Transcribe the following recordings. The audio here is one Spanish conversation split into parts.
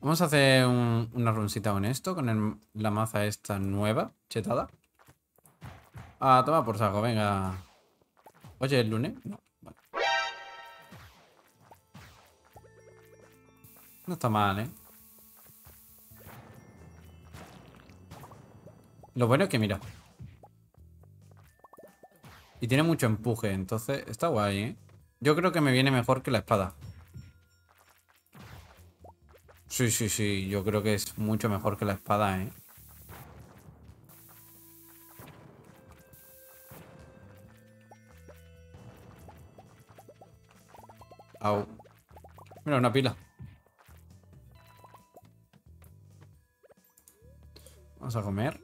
Vamos a hacer una runcita con esto, con la maza esta nueva, chetada. Ah, toma por saco, venga. Oye, ¿el lunes? No, vale. No está mal, ¿eh? Lo bueno es que, mira. Y tiene mucho empuje, entonces está guay, ¿eh? Yo creo que me viene mejor que la espada. Sí, sí, sí, yo creo que es mucho mejor que la espada, ¿eh? Au. Mira, una pila. Vamos a comer.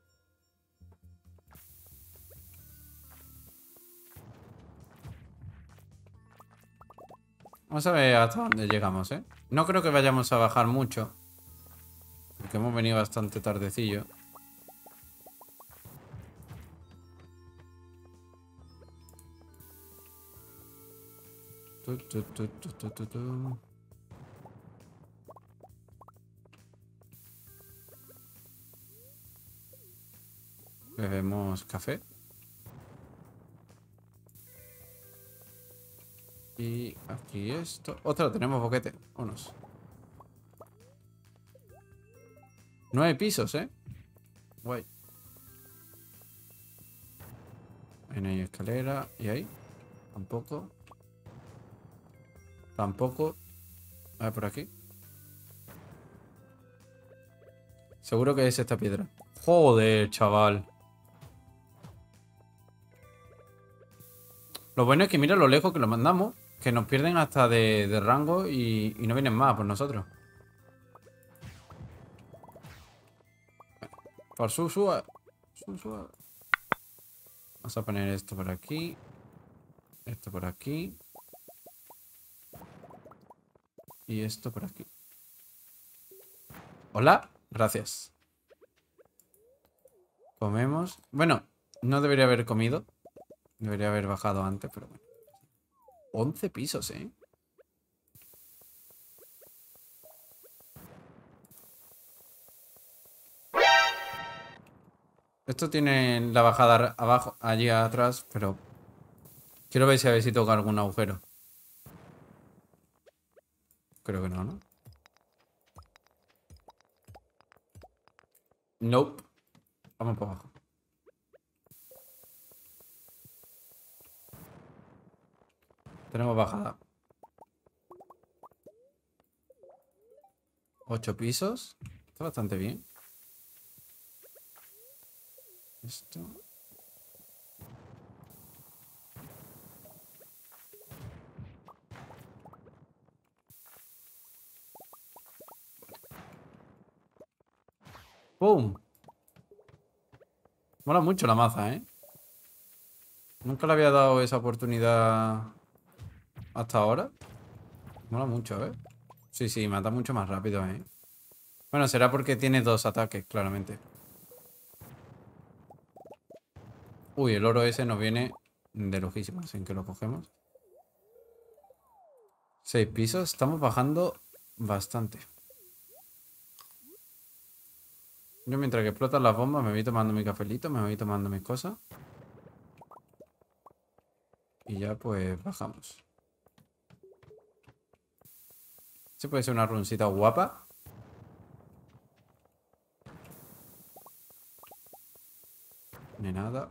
Vamos a ver hasta dónde llegamos, ¿eh? No creo que vayamos a bajar mucho. Porque hemos venido bastante tardecillo. Tu, tu, tu, tu, tu, tu, tu. Bebemos café. Y aquí esto. Otra, tenemos boquete. Unos. 9 pisos, ¿eh? Guay. Ahí no hay escalera. ¿Y ahí? Tampoco. Tampoco. A ver, por aquí. Seguro que es esta piedra. Joder, chaval. Lo bueno es que mira lo lejos que lo mandamos. Que nos pierden hasta de rango y no vienen más por nosotros. Por Susua. Susua. Vamos a poner esto por aquí. Esto por aquí. Y esto por aquí. Hola. Gracias. Comemos. Bueno, no debería haber comido. Debería haber bajado antes, pero bueno. 11 pisos, ¿eh? Esto tiene la bajada abajo, allí atrás, pero quiero ver si a ver si toca algún agujero. Creo que no, ¿no? Nope. Vamos para abajo. Tenemos bajada. 8 pisos. Está bastante bien. Esto. ¡Pum! Mola mucho la maza, ¿eh? Nunca le había dado esa oportunidad hasta ahora. Mola mucho, ¿eh? Sí, sí, mata mucho más rápido, ¿eh? Bueno, será porque tiene 2 ataques, claramente. Uy, el oro ese nos viene de lojísimo, sin que lo cogemos. 6 pisos, estamos bajando bastante. Yo mientras que explotan las bombas me voy tomando mi cafelito, me voy tomando mis cosas. Y ya pues bajamos. Se puede ser una runcita guapa. Ni nada.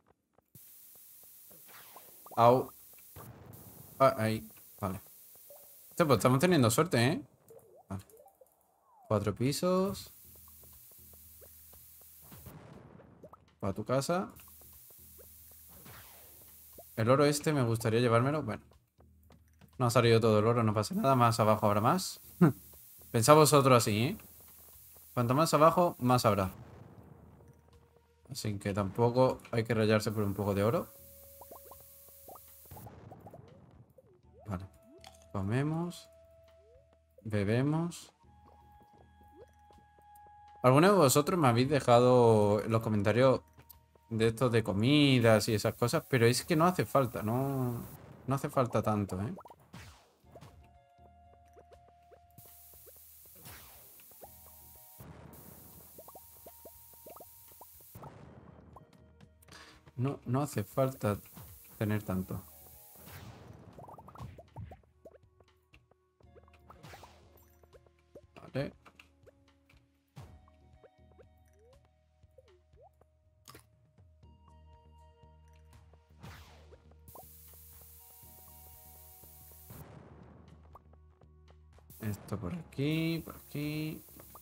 Au. Ah, ahí. Vale. Pues estamos teniendo suerte, ¿eh? Vale. 4 pisos. Para tu casa. El oro este me gustaría llevármelo. Bueno. No ha salido todo el oro, no pasa nada. Más abajo habrá más. Pensad vosotros así, ¿eh? Cuanto más abajo, más habrá. Así que tampoco hay que rayarse por un poco de oro. Vale. Comemos. Bebemos. ¿Alguno de vosotros me habéis dejado en los comentarios de estos de comidas y esas cosas? Pero es que no hace falta, no hace falta tanto, ¿eh? No, no hace falta tener tanto. Vale. Esto por aquí, por aquí.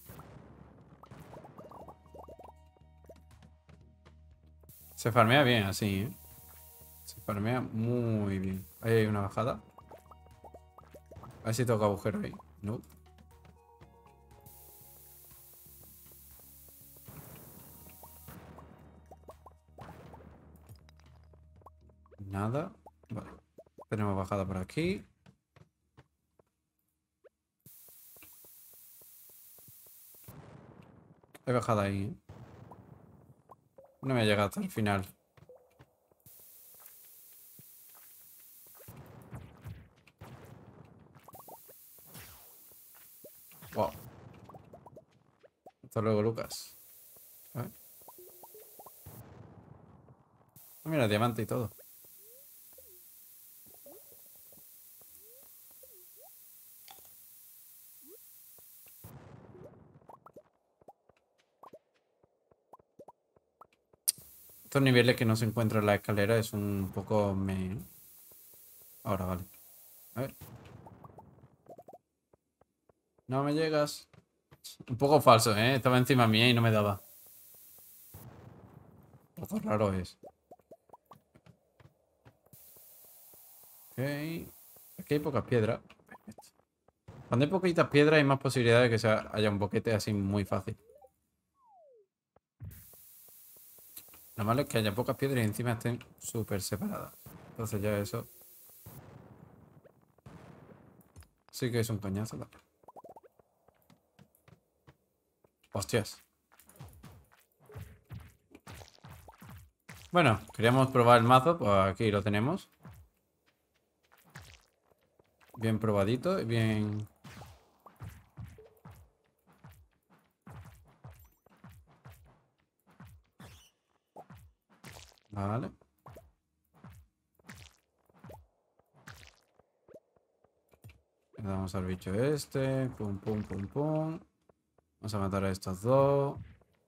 Se farmea bien así, ¿eh? Se farmea muy bien. Ahí hay una bajada. A ver si toca agujero ahí. No. Nada. Vale. Tenemos bajada por aquí. Hay bajada ahí, ¿eh? No me llega hasta el final. Wow. Hasta luego, Lucas. A ver. Ah, mira, diamante y todo. Estos niveles que no se encuentran en la escalera es un poco me... Ahora, vale. A ver. No me llegas. Un poco falso, ¿eh? Estaba encima mía y no me daba. Un poco raro es. Ok. Aquí hay pocas piedras. Cuando hay poquitas piedras hay más posibilidades de que haya un boquete así muy fácil. Lo malo es que haya pocas piedras y encima estén súper separadas. Entonces ya eso sí que es un coñazo. Hostias. Bueno, queríamos probar el mazo, pues aquí lo tenemos. Bien probadito y bien... Vale. Le damos al bicho este. Pum, pum, pum, pum. Vamos a matar a estos dos.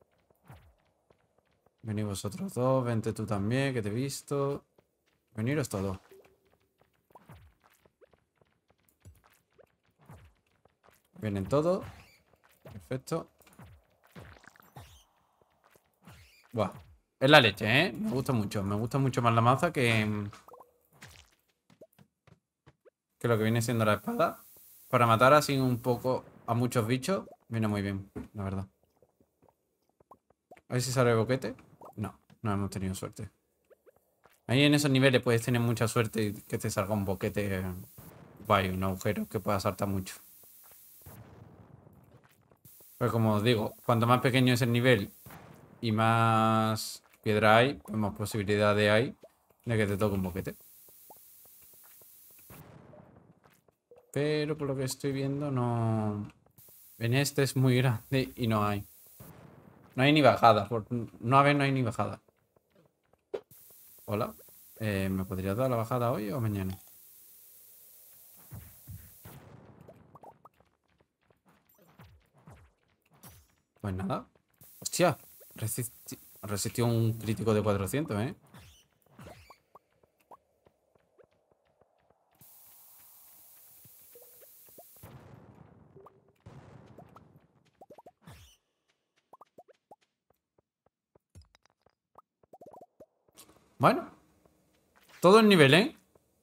Venid vosotros dos. Vente tú también, que te he visto. Veniros todos. Vienen todos. Perfecto. Buah. Es la leche, ¿eh? Me gusta mucho. Me gusta mucho más la maza que lo que viene siendo la espada. Para matar así un poco a muchos bichos, viene muy bien, la verdad. A ver si sale el boquete. No, no hemos tenido suerte. Ahí en esos niveles puedes tener mucha suerte y que te salga un boquete guay, un agujero que pueda saltar mucho. Pero como os digo, cuanto más pequeño es el nivel y más piedra hay, pues más posibilidades hay de que te toque un boquete. Pero por lo que estoy viendo, no... En este es muy grande y no hay. No hay ni bajada. No haber, no hay ni bajada. Hola. ¿Me podrías dar la bajada hoy o mañana? Pues nada. Hostia. Resistió un crítico de 400, ¿eh? Bueno. Todo el nivel, ¿eh?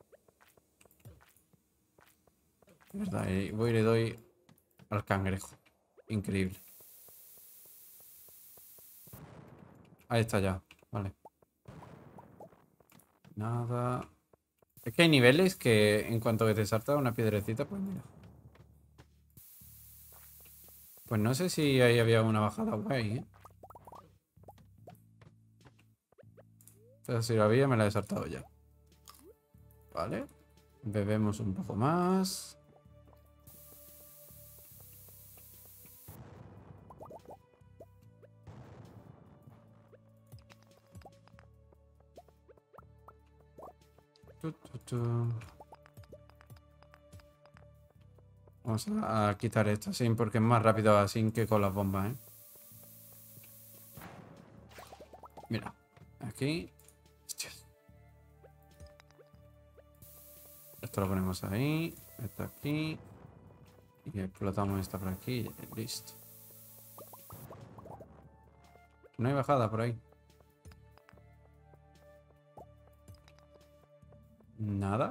De verdad, voy y le doy al cangrejo. Increíble. Ahí está ya. Vale. Nada. Es que hay niveles que en cuanto que te salta una piedrecita, pues mira. Pues no sé si ahí había una bajada guay, ¿eh? Pero si la había, me la he saltado ya. Vale. Bebemos un poco más. Tu. Vamos a quitar esto así porque es más rápido así que con las bombas, ¿eh? Mira, aquí. Hostias. Esto lo ponemos ahí. Esto aquí. Y explotamos esta por aquí. Y listo. No hay bajada por ahí. Nada.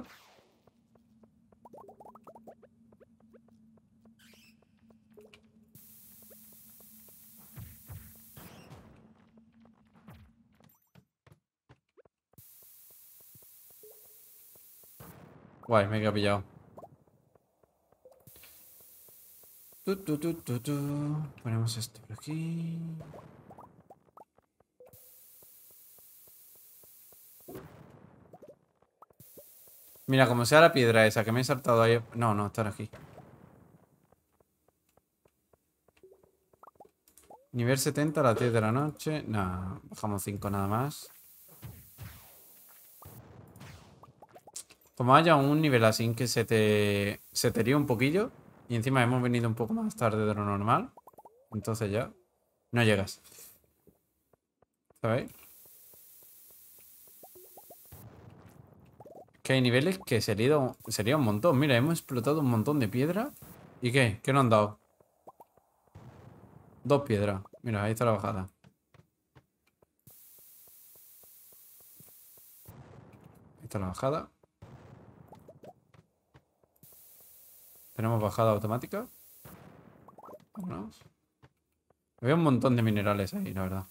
Guay, me he pillado. Ponemos esto por aquí. Mira, como sea la piedra esa que me he saltado ahí. No, no, están aquí. Nivel 70 a las 10 de la noche. Nah, bajamos 5 nada más. Como haya un nivel así que se te líe un poquillo. Y encima hemos venido un poco más tarde de lo normal. Entonces ya no llegas. ¿Sabéis? Que hay niveles que sería un montón. Mira, hemos explotado un montón de piedra. ¿Y qué? ¿Qué nos han dado? 2 piedras. Mira, ahí está la bajada. Ahí está la bajada. Tenemos bajada automática. Vámonos. Había un montón de minerales ahí, la verdad.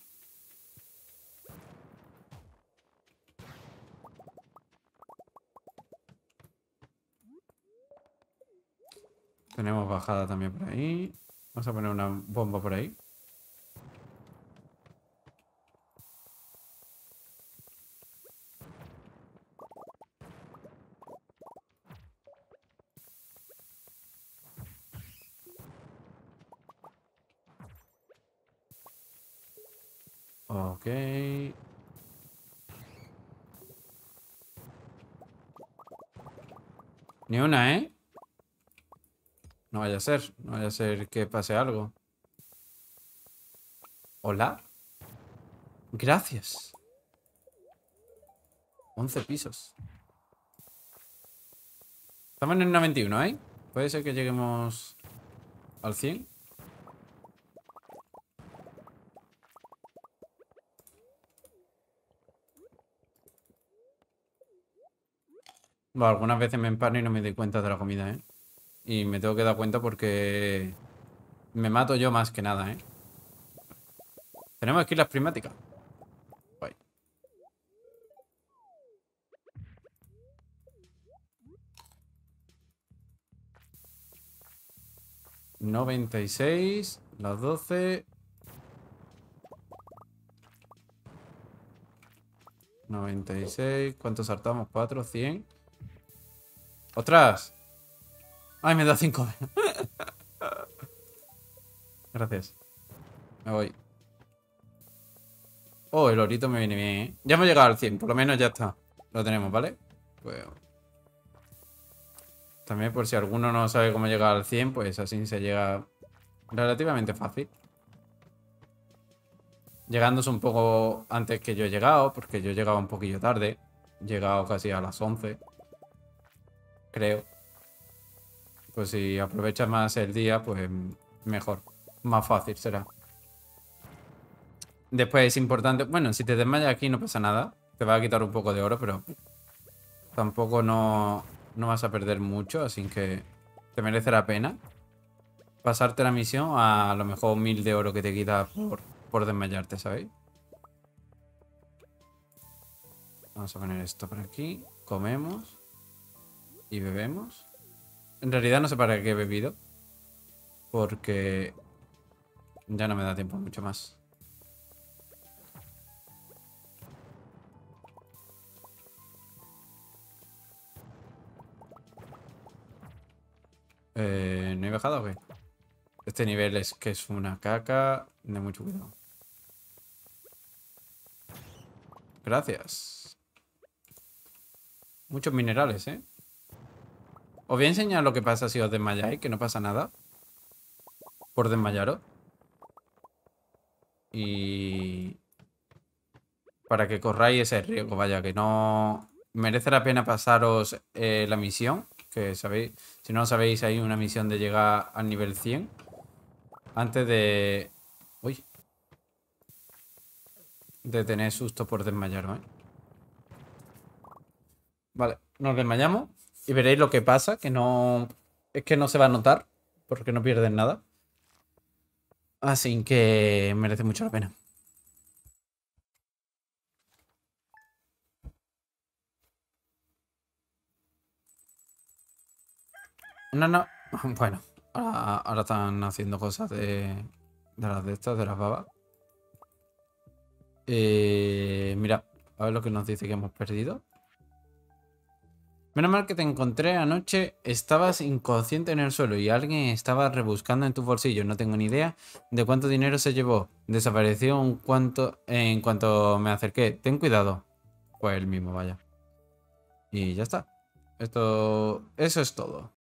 Tenemos bajada también por ahí. Vamos a poner una bomba por ahí. Ok. Ni una, ¿eh? No vaya a ser. No vaya a ser que pase algo. ¿Hola? Gracias. 11 pisos. Estamos en el 91, ¿eh? Puede ser que lleguemos al 100. Bueno, algunas veces me empano y no me doy cuenta de la comida, ¿eh? Y me tengo que dar cuenta porque me mato yo más que nada, ¿eh? Tenemos aquí las prismáticas. Guay. $96, las 12. 96. ¿Cuántos saltamos? 4, 100. ¡Ostras! ¡Ay, me da 5! Gracias. Me voy. Oh, el orito me viene bien, ¿eh? Ya hemos llegado al 100, por lo menos ya está. Lo tenemos, ¿vale? Pues... También por si alguno no sabe cómo llegar al 100, pues así se llega relativamente fácil. Llegándose un poco antes que yo he llegado, porque yo he llegado un poquillo tarde. He llegado casi a las 11, creo. Pues si aprovechas más el día, pues mejor. Más fácil será. Después es importante... Bueno, si te desmayas aquí no pasa nada. Te va a quitar un poco de oro, pero tampoco no vas a perder mucho, así que te merece la pena pasarte la misión a lo mejor 1000 de oro que te quita por desmayarte, ¿sabéis? Vamos a poner esto por aquí. Comemos. Y bebemos. En realidad no sé para qué he bebido. Porque ya no me da tiempo mucho más. ¿No he bajado o qué? Este nivel es que es una caca. De mucho cuidado. Gracias. Muchos minerales, ¿eh? Os voy a enseñar lo que pasa si os desmayáis, que no pasa nada. Por desmayaros. Y... para que corráis ese riesgo, vaya, que no... merece la pena pasaros la misión. Que sabéis, si no lo sabéis, hay una misión de llegar al nivel 100. Antes de... uy. De tener susto por desmayaros, ¿eh? Vale, nos desmayamos y veréis lo que pasa, que no... es que no se va a notar, porque no pierden nada. Así que merece mucho la pena. No, no. Bueno, ahora están haciendo cosas de las de estas, de las babas. Mira, a ver lo que nos dice que hemos perdido. Menos mal que te encontré anoche. Estabas inconsciente en el suelo y alguien estaba rebuscando en tus bolsillos. No tengo ni idea de cuánto dinero se llevó. Desapareció en cuanto me acerqué. Ten cuidado. Pues el mismo, vaya. Y ya está. Eso es todo.